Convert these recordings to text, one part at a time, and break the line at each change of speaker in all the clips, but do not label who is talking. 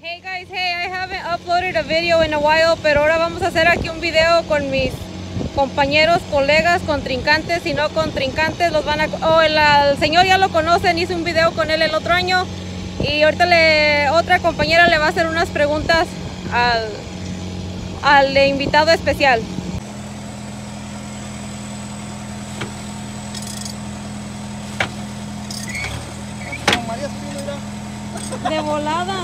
Hey guys, hey, I haven't uploaded a video in a while, pero ahora vamos a hacer aquí un video con mis compañeros, colegas, contrincantes y no contrincantes. Los van a, el señor ya lo conocen, hice un video con él el otro año y ahorita otra compañera le va a hacer unas preguntas al invitado especial. De volada.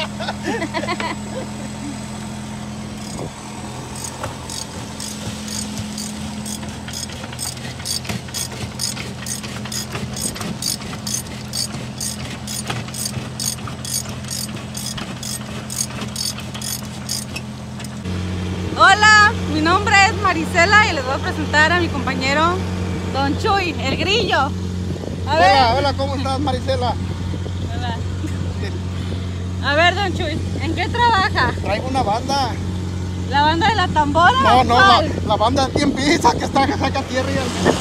Hola, mi nombre es Marisela y les voy a presentar a mi compañero Don Chuy, el grillo.
Hola, ¿cómo estás, Marisela?
Hola. A ver, Don Chuy, ¿en qué trabaja?
Traigo una banda.
¿La banda de la tambora?
No,
¿Cuál?
la banda de Tiempiza que está saca tierra y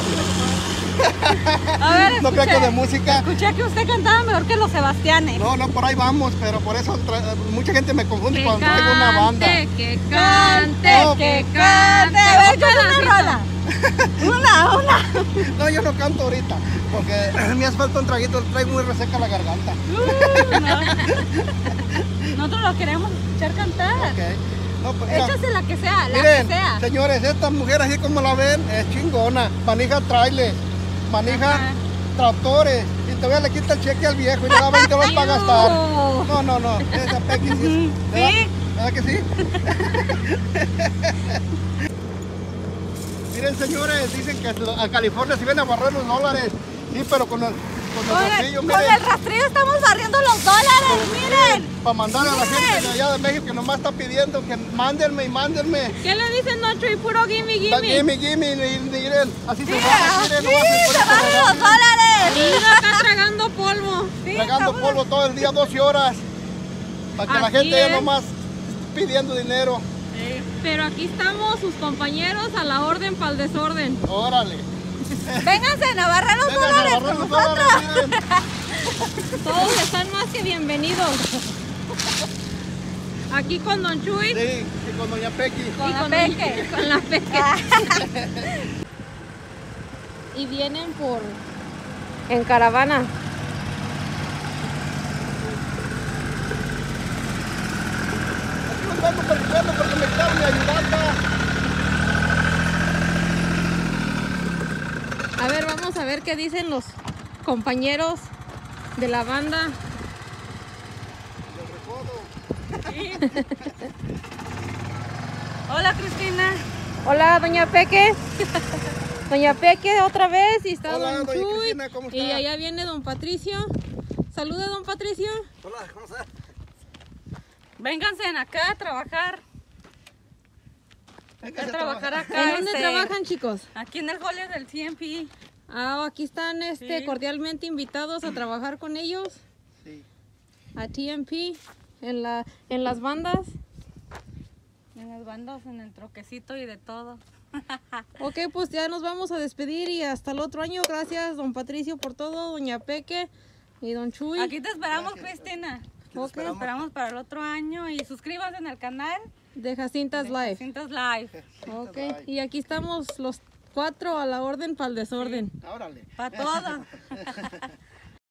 A ver,
no creo que de música.
Escuché que usted cantaba mejor que los Sebastianes.
No, por ahí vamos, pero por eso mucha gente me confunde cuando traigo una banda.
Que cante,
No,
que cante. A ver, cántame una rola. Una.
No, yo no canto ahorita, porque me hace falta un traguito, traigo muy reseca la garganta.
No. Nosotros lo queremos escuchar cantar.
Okay. No, pues, mira,
Échase la que sea,
miren,
que sea.
señores, esta mujer así como la ven, es chingona, maneja trailer, maneja
Ajá.
tractores, y todavía le quita el cheque al viejo y le da 20 dólares para gastar. No, esa Pequi sí.
¿Sí?
¿Verdad que sí? Miren, señores, dicen que a California se vienen a barrer los dólares. Sí, pero con el rastrillo,
Con
miren.
el rastrillo estamos barriendo los dólares, miren.
Para mandar a la gente de allá de México que nomás está pidiendo que mándenme.
¿Qué le dicen, Don Chuy? Puro gimme,
Gimme, y miren, así se va, miren,
Sí,
nomás
se barren los
Y
dólares.
uno acá tragando polvo.
Sí,
tragando
estamos-
polvo todo el día, 12 horas, para que la
Así
gente ya
es.
nomás pidiendo dinero.
Pero aquí estamos, sus compañeros, a la orden para el desorden.
Órale.
Vénganse a barrer los
Vénganse a
dólares
barrer
con
los
nosotros.
dólares, miren.
Todos están más que bienvenidos. Aquí con Don Chuy
Sí, y con doña Pequi.
Con
y
la
con
Peque.
con la Peque. Y vienen en caravana.
Aquí nos vamos perdiendo porque me están ayudando.
A ver, vamos a ver qué dicen los compañeros de la banda.
Hola, Cristina.
Hola, Doña Peque. Doña Peque otra vez y está
Hola,
Don
doña
Chuy.
Cristina, ¿cómo
Y
está?
allá viene Don Patricio. Salude, Don Patricio.
Hola, ¿cómo estás?
Vénganse acá a trabajar.
Véngase
A trabajar acá.
¿En dónde trabajan, chicos?
Aquí en el hall del CMP.
Aquí están
Sí.
cordialmente invitados a trabajar con ellos
Sí.
a TMP en las bandas.
En las bandas, en el troquecito y de todo.
Ok, pues ya nos vamos a despedir y hasta el otro año. Gracias, Don Patricio, por todo, Doña Peque y Don Chuy.
Aquí te esperamos, Cristina.
Ok,
Te esperamos para el otro año y suscríbanse en el canal
de Jacintas
de
Live.
Jacintas Live.
Ok, y aquí estamos los 4 a la orden para el desorden.
Órale.
Para todo.